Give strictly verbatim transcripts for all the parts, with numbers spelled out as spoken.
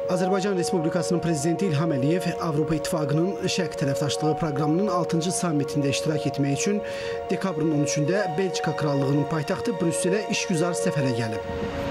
Azərbaycan Respublikasının Prezidenti İlham Əliyev Avropa İttifaqının Şərq tərəfdaşlığı proqramının altıncı sammitində iştirak etmək üçün dekabrın on üçündə Belçika Krallığının paytaxtı Brüsselə işgüzar səfərə gəlib.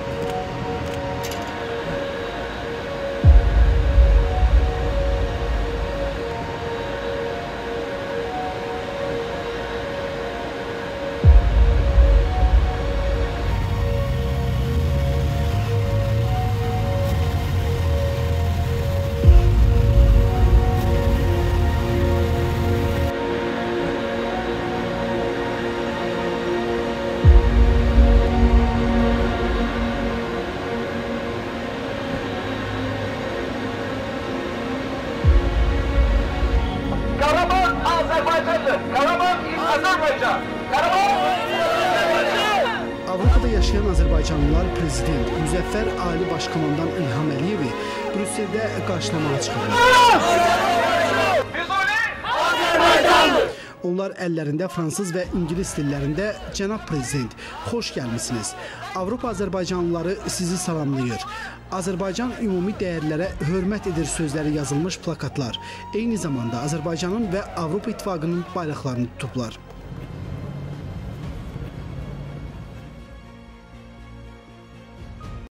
Karabağ Azerbaycan'dır. Karabağ Azerbaycan. Karabağ Azerbaycan. Avropada yaşayan Azərbaycanlılar Prezident Müzəffər Ali Başkomandan İlham Əliyevi Brüsseldə qarşılamağa çıxırlar. Onlar əllərində fransız və ingilis dillərində "Cənab Prezident, xoş gəlmisiniz. Avropa Azərbaycanlıları sizi salamlayır. Azərbaycan ümumi dəyərlərə hörmət edir" sözləri yazılmış plakatlar eyni zamanda Azərbaycanın və Avropa İttifaqının bayraqlarını tutublar.